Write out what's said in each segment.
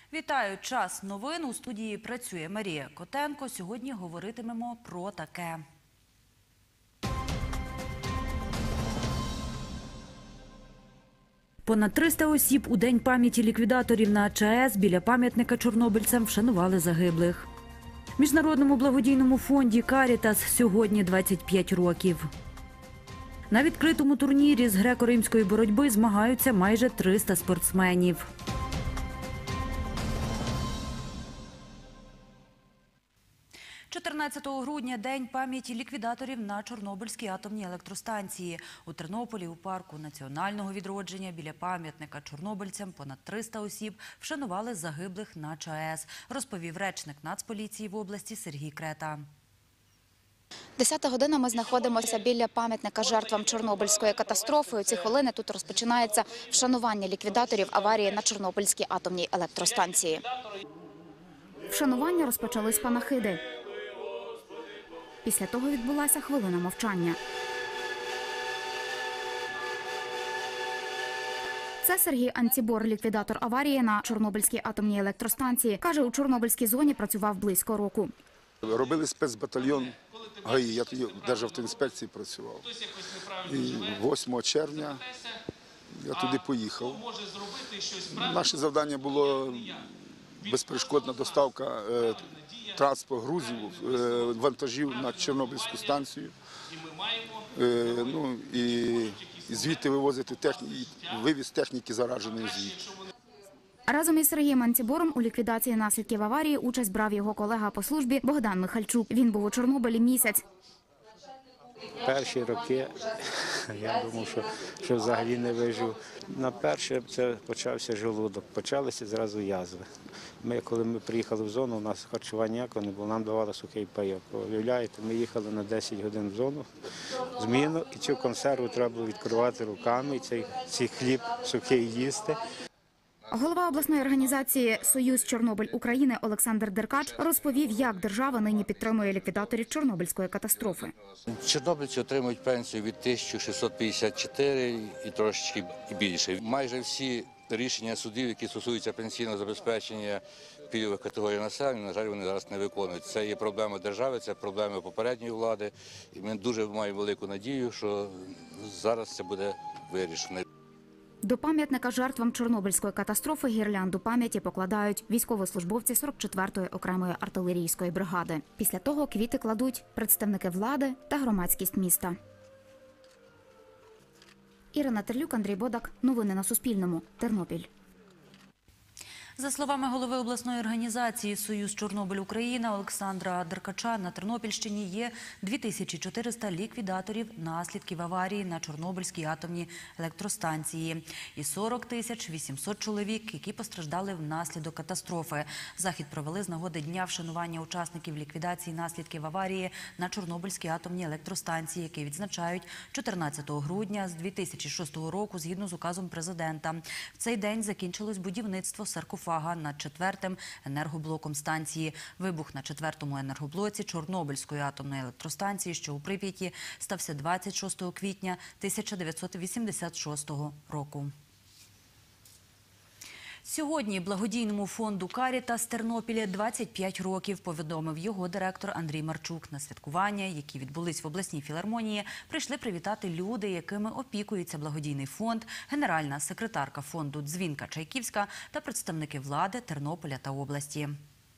Вітаю! Час новин. У студії працює Марія Котенко. Сьогодні говоритимемо про таке. Понад 300 осіб у День пам'яті ліквідаторів на ЧАЕС біля пам'ятника чорнобильцям вшанували загиблих. Міжнародному благодійному фонді «Карітас» сьогодні 25 років. На відкритому турнірі з греко-римської боротьби змагаються майже 300 спортсменів. – 14 грудня – День пам'яті ліквідаторів на Чорнобильській атомній електростанції. У Тернополі у парку національного відродження біля пам'ятника чорнобильцям понад 300 осіб вшанували загиблих на ЧАЕС, розповів речник Нацполіції в області Сергій Крета. 10-та година ми знаходимося біля пам'ятника жертвам Чорнобильської катастрофи. У ці хвилини тут розпочинається вшанування ліквідаторів аварії на Чорнобильській атомній електростанції. Вшанування розпочали з панахиди. Після того відбулася хвилина мовчання. Це Сергій Анцібор, ліквідатор аварії на Чорнобильській атомній електростанції. Каже, у Чорнобильській зоні працював близько року. Робили спецбатальйон ГАІ, я тоді в Державтоінспекції працював. І 8 червня я туди поїхав. Наше завдання було безперешкодна доставка транспорту, грузів, вантажів на Чорнобильську станцію. І звідти вивозити вивіз техніки зараженої звідти. Разом із Сергієм Анцібором у ліквідації наслідків аварії участь брав його колега по службі Богдан Михальчук. Він був у Чорнобилі місяць. Перші роки я думав, що взагалі не вижив. На перше це почався желудок, почалися зразу язви. Коли ми приїхали в зону, у нас харчування ніякого не було, нам давали сухий пайок. Уявляєте, ми їхали на 10 годин в зону, зміну, і цю консерву треба було відкривати руками, і цей хліб сухий їсти. Голова обласної організації «Союз Чорнобиль України» Олександр Деркач розповів, як держава нині підтримує ліквідаторів Чорнобильської катастрофи. Чорнобильці отримують пенсію від 1654 і трошечки більше. Майже всі рішення судів, які стосуються пенсійного забезпечення пільгових категорій населення, на жаль, вони зараз не виконують. Це є проблема держави, це проблема попередньої влади. І ми дуже маємо велику надію, що зараз це буде вирішено. До пам'ятника жертвам Чорнобильської катастрофи гірлянду пам'яті покладають військовослужбовці 44-ї окремої артилерійської бригади. Після того квіти кладуть представники влади та громадськість міста. Ірина Терлюк, Андрій Бодак. Новини на Суспільному. Тернопіль. За словами голови обласної організації «Союз Чорнобиль України» Олександра Деркача, на Тернопільщині є 2400 ліквідаторів наслідків аварії на Чорнобильській атомній електростанції і 40 800 чоловік, які постраждали внаслідок катастрофи. Захід провели з нагоди Дня вшанування учасників ліквідації наслідків аварії на Чорнобильській атомній електростанції, який відзначають 14 грудня з 2006 року згідно з указом президента. В цей день закінчилось будівництво саркофагу над 4-м енергоблоком станції. Вибух на 4-му енергоблоці Чорнобильської атомної електростанції, що у Прип'яті, стався 26 квітня 1986 року. Сьогодні благодійному фонду «Карітас» Тернопіля 25 років, повідомив його директор Андрій Марчук. На святкування, які відбулись в обласній філармонії, прийшли привітати люди, якими опікується благодійний фонд, генеральна секретарка фонду Дзвінка Чайківська та представники влади Тернополя та області.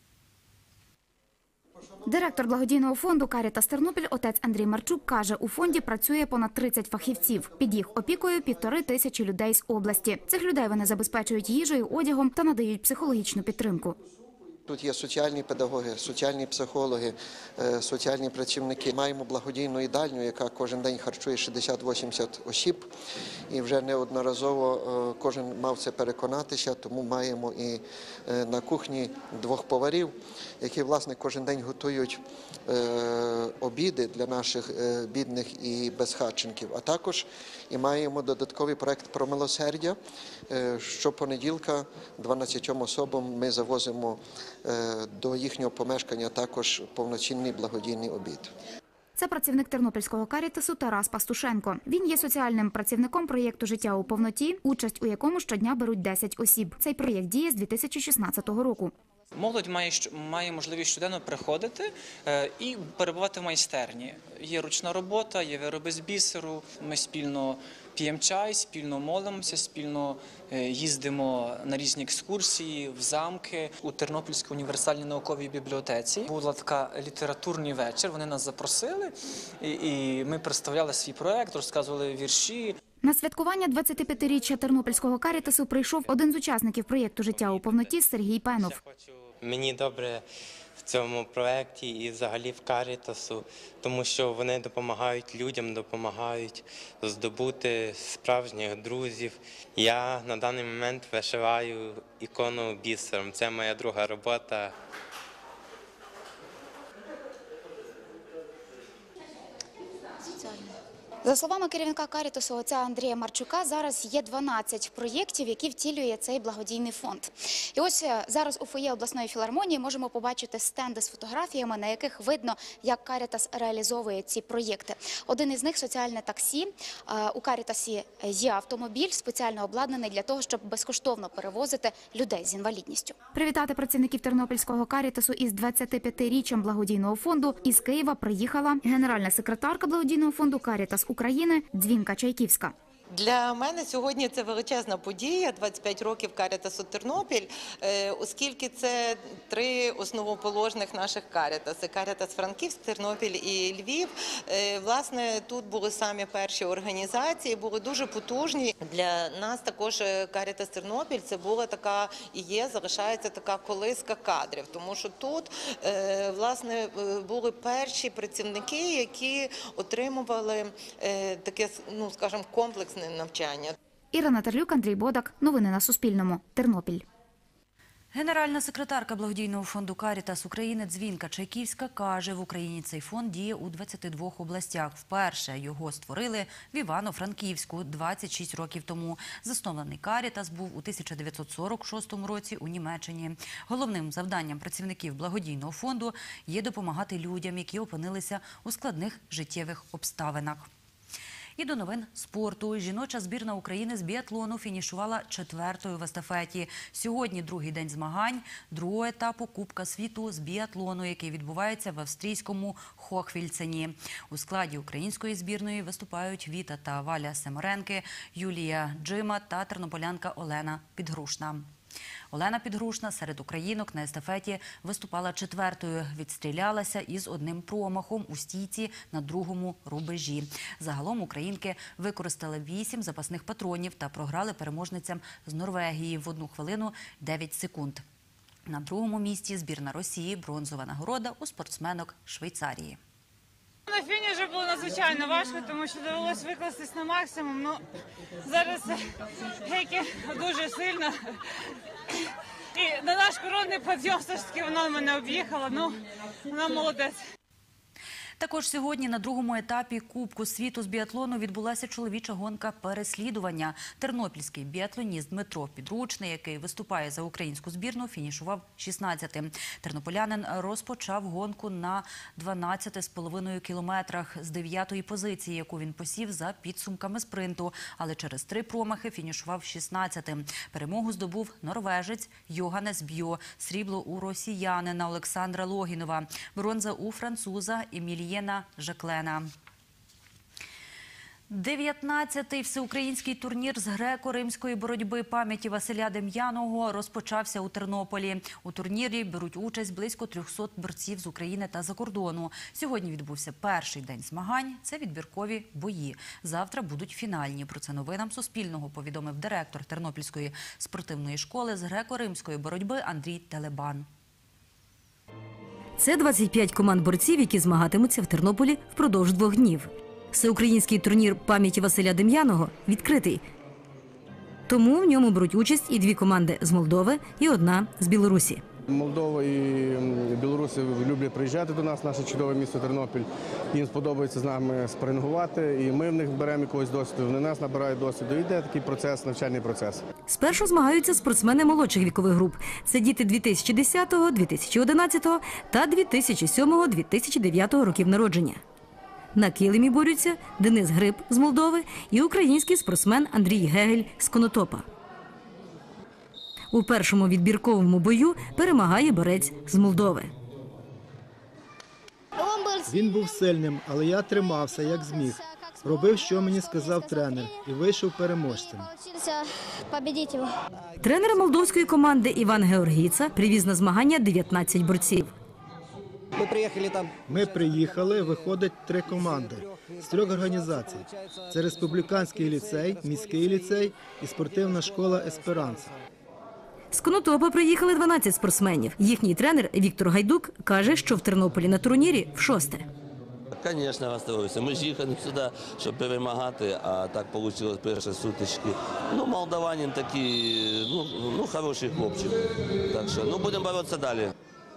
Директор благодійного фонду «Карітас Тернопіль» отець Андрій Марчук каже, у фонді працює понад 30 фахівців. Під їх опікою 1500 людей з області. Цих людей вони забезпечують їжею, одягом та надають психологічну підтримку. Тут є соціальні педагоги, соціальні психологи, соціальні працівники. Маємо благодійну їдальню, яка кожен день харчує 60-80 осіб. І вже неодноразово кожен мав це переконатися, тому маємо і на кухні 2 поварів, які, власне, кожен день готують обіди для наших бідних і безхатченків. А також і маємо додатковий проект про милосердя. Щопонеділка 12 особам ми завозимо до їхнього помешкання також повноцінний благодійний обід. Це працівник Тернопільського карітасу Тарас Пастушенко. Він є соціальним працівником проєкту «Життя у повноті», участь у якому щодня беруть 10 осіб. Цей проєкт діє з 2016 року. Молодь має можливість щоденно приходити і перебувати в майстерні. Є ручна робота, є вироби з бісеру, ми спільно п'ємо чай, спільно молимося, спільно їздимо на різні екскурсії, в замки. У Тернопільській універсальній науковій бібліотеці була така літературний вечір, вони нас запросили, і ми представляли свій проєкт, розказували вірші. На святкування 25-річчя Тернопільського карітасу прийшов один з учасників проєкту «Життя у повноті» Сергій Пенов. Мені добре в цьому проєкті і взагалі в карітасу, тому що вони допомагають людям, допомагають здобути справжніх друзів. Я на даний момент вишиваю ікону бісером. Це моя друга робота. За словами керівника карітасу отця Андрія Марчука, зараз є 12 проєктів, які втілює цей благодійний фонд. І ось зараз у фоє обласної філармонії можемо побачити стенди з фотографіями, на яких видно, як карітас реалізовує ці проєкти. Один із них – соціальне таксі. У карітасі є автомобіль, спеціально обладнаний для того, щоб безкоштовно перевозити людей з інвалідністю. Привітати працівників Тернопільського карітасу із 25-річчям благодійного фонду із Києва приїхала генеральна секретарка благодійного фонду «Карітас України» Дзвінка Чайківська. Для мене сьогодні це величезна подія, 25 років Карітасу Тернопіль, оскільки це три основоположних наших карітаси. Карітас Франківськ, Тернопіль і Львів. Власне, тут були самі перші організації, були дуже потужні. Для нас також Карітас Тернопіль це була така і є, залишається така колиска кадрів, тому що тут, власне, були перші працівники, які отримували таке, ну, скажімо, комплексне навчання. Ірина Терлюк, Андрій Бодак. Новини на Суспільному. Тернопіль. Генеральна секретарка благодійного фонду «Карітас України» Дзвінка Чайківська каже, в Україні цей фонд діє у 22 областях. Вперше його створили в Івано-Франківську 26 років тому. Заснований «Карітас» був у 1946 році у Німеччині. Головним завданням працівників благодійного фонду є допомагати людям, які опинилися у складних життєвих обставинах. І до новин спорту. Жіноча збірна України з біатлону фінішувала 4-ю в естафеті. Сьогодні другий день змагань другого етапу Кубка світу з біатлону, який відбувається в австрійському Хохвільцені. У складі української збірної виступають Віта та Валя Семоренки, Юлія Джима та тернополянка Олена Підгрушна. Олена Підгрушна серед українок на естафеті виступала 4-ю, відстрілялася із одним промахом у стійці на другому рубежі. Загалом українки використали 8 запасних патронів та програли переможницям з Норвегії в 1 хвилину 9 секунд. На другому місці збірна Росії, бронзова нагорода у спортсменок Швейцарії. На фініші було надзвичайно важко, тому що довелося викластись на максимум. Ну, зараз гейки дуже сильно. І на наш коронний підйом все ж таки вона мене об'їхала. Ну, вона молодець. Також сьогодні на другому етапі Кубку світу з біатлону відбулася чоловіча гонка переслідування. Тернопільський біатлоніст Дмитро Підручний, який виступає за українську збірну, фінішував 16-тим. Тернополянин розпочав гонку на 12,5 кілометрах з 9-ї позиції, яку він посів за підсумками спринту, але через 3 промахи фінішував 16-тим. Перемогу здобув норвежець Йоганнес Бьо, срібло у росіянина Олександра Логінова, бронза у француза Емілієна Жаклена. 19-й всеукраїнський турнір з греко-римської боротьби пам'яті Василя Дем'яного розпочався у Тернополі. У турнірі беруть участь близько 300 борців з України та за кордону. Сьогодні відбувся перший день змагань. Це відбіркові бої. Завтра будуть фінальні. Про це новинам Суспільного повідомив директор Тернопільської спортивної школи з греко-римської боротьби Андрій Телебан. Це 25 команд борців, які змагатимуться в Тернополі впродовж 2 днів. Всеукраїнський турнір пам'яті Василя Дем'яного відкритий. Тому в ньому беруть участь і 2 команди з Молдови і 1 з Білорусі. Молдова і білоруси люблять приїжджати до нас, наше чудове місто Тернопіль. Їм сподобається з нами спарингувати, і ми в них беремо якогось досвіду, вони нас набирають досвіду. Йде такий процес, навчальний процес. Спершу змагаються спортсмени молодших вікових груп. Це діти 2010, 2011 та 2007-2009 років народження. На килимі борються Денис Гриб з Молдови і український спортсмен Андрій Гегель з Конотопа. У першому відбірковому бою перемагає борець з Молдови. Він був сильним, але я тримався, як зміг. Робив, що мені сказав тренер, і вийшов переможцем. Тренер молдовської команди Іван Георгійца привіз на змагання 19 борців. Ми приїхали, виходить 3 команди з 3 організацій. Це республіканський ліцей, міський ліцей і спортивна школа «Есперанса». З Конотопа приїхали 12 спортсменів. Їхній тренер Віктор Гайдук каже, що в Тернополі на турнірі в-6. Звісно, розстроюся. Ми ж їхали сюди, щоб перемагати, а так вийшло перші сутички. Молдаванин такий, хороший хлопчик. Так що, будемо боротися далі.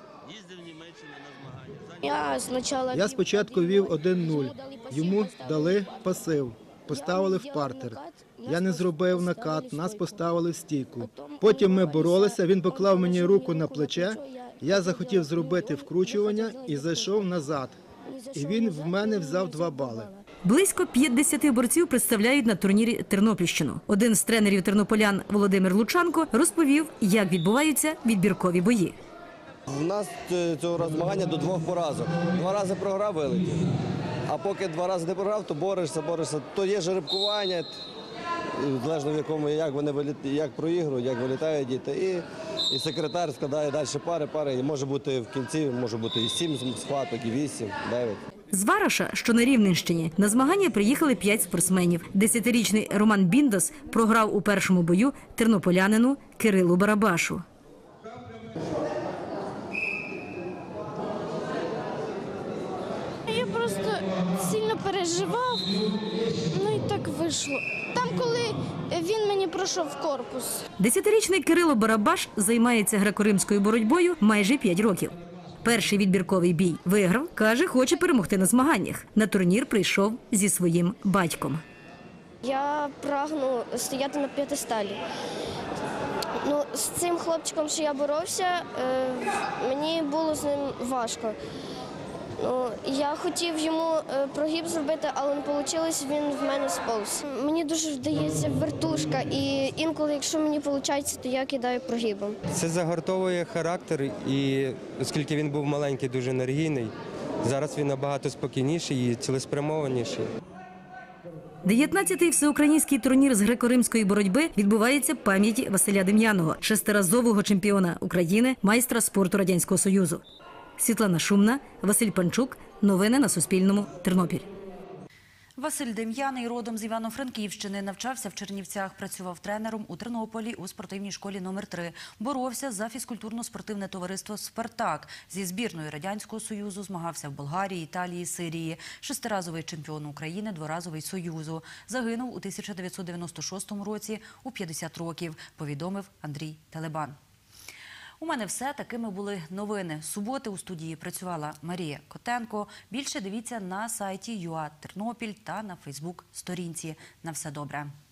Я спочатку вів 1-0. Йому дали пасив, поставили в партер. Я не зробив накат, нас поставили в стійку. Потім ми боролися, він поклав мені руку на плече, я захотів зробити вкручування і зайшов назад. І він в мене взяв 2 бали. Близько 50 борців представляють на турнірі Тернопільщину. Один з тренерів тернополян Володимир Лучанко розповів, як відбуваються відбіркові бої. У нас цього змагання до 2 поразок. 2 рази програв, вилетів. А поки 2 рази не програв, то борешся. То є жеребкування, залежно в якому, як проігрують, як вилітають діти. І секретар складає далі пари. І може бути в кінці, може бути і 7 схваток, і 8, 9. З Вараша, що на Рівненщині, на змагання приїхали 5 спортсменів. 10-річний Роман Біндас програв у першому бою тернополянину Кирилу Барабашу. Я просто сильно переживав, і так вийшло. Там, коли він мені пройшов в корпус. 10-річний Кирило Барабаш займається греко-римською боротьбою майже 5 років. Перший відбірковий бій виграв, каже, хоче перемогти на змаганнях. На турнір прийшов зі своїм батьком. Я прагну стояти на п'єдесталі. З цим хлопчиком, що я боровся, мені було з ним важко. Я хотів йому прогиб зробити, але не вийшло, він в мене сповз. Мені дуже вдається вертушка, і інколи, якщо мені виходить, то я кидаю прогибом. Це загартовує характер, і оскільки він був маленький, дуже енергійний, зараз він набагато спокійніший і цілеспрямованіший. 19-й всеукраїнський турнір з греко-римської боротьби відбувається пам'яті Василя Дем'яного, 6-разового чемпіона України, майстра спорту Радянського Союзу. Світлана Шумна, Василь Панчук. Новини на Суспільному. Тернопіль. Василь Дем'яний родом з Івано-Франківщини, навчався в Чернівцях, працював тренером у Тернополі у спортивній школі номер 3. Боровся за фізкультурно-спортивне товариство «Спартак». Зі збірною Радянського Союзу змагався в Болгарії, Італії, Сирії. 6-разовий чемпіон України, 2-разовий Союзу. Загинув у 1996 році у 50 років, повідомив Андрій Телебан. У мене все. Такими були новини. З суботи у студії працювала Марія Котенко. Більше дивіться на сайті ЮА Тернопіль та на Фейсбук-сторінці. На все добре.